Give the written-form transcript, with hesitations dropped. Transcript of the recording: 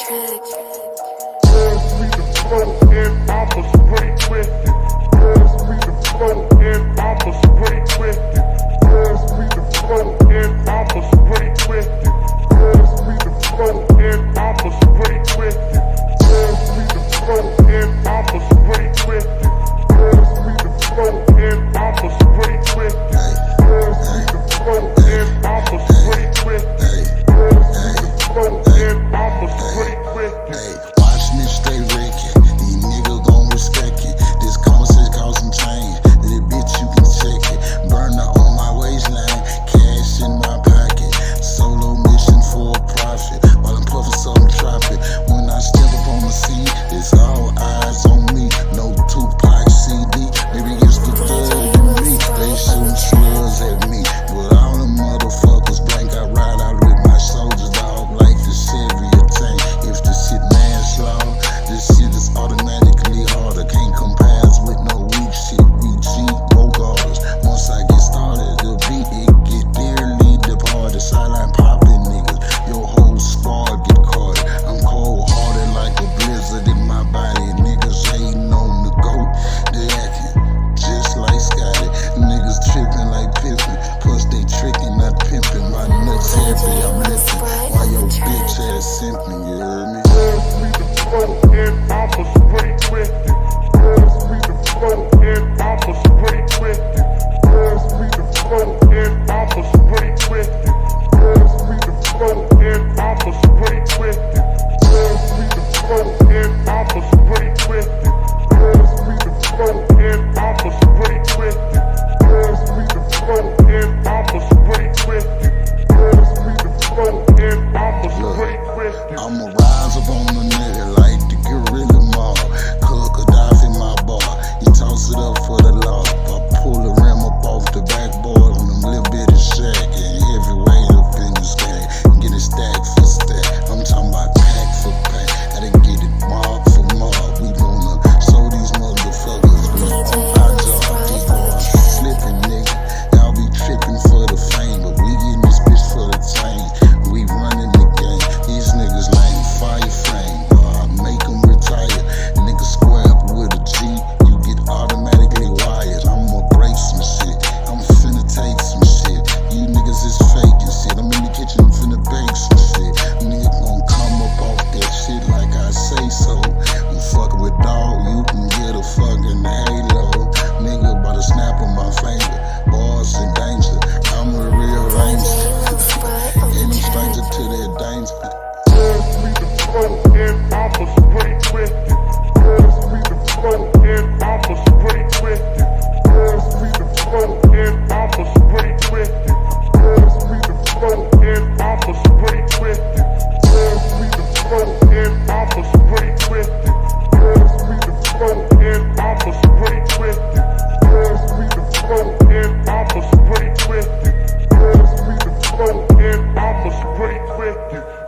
I'ma rise up on the nigga like the gorilla mob. Cook Gaddafi my bar. You toss it up for the law. I pull the rim up off the backboard on them little bitty shack and heavyweight up in the sky. Get it stack for stack. I'm talking about pack for pack. Gotta get it mark for mark. We gonna show these motherfuckers we on our job. These boys slipping, nigga. Y'all be tripping for the fame, but we getting this bitch for the change. We running the game. These niggas lame, fire flame. I make them retire. Niggas square up with a G. You get automatically wired. I'ma break some shit. I'm finna take some shit. You niggas is faking shit. I'm in the kitchen finna bake some shit. Nigga gon' come up off that shit like I say so. You fucking with dog, you can get a fucking halo. Nigga about to snap on my finger. Boys in danger. I'm a real gangster. Ain't no stranger to that danger. And I was pretty twisted. We the flow and I was pretty twisted. We the flow and I was pretty twisted. We the flow and I was pretty twisted. We the flow and I was pretty twisted. We the flow and I was pretty twisted. We the flow and I was pretty twisted. We the flow and I was pretty twisted.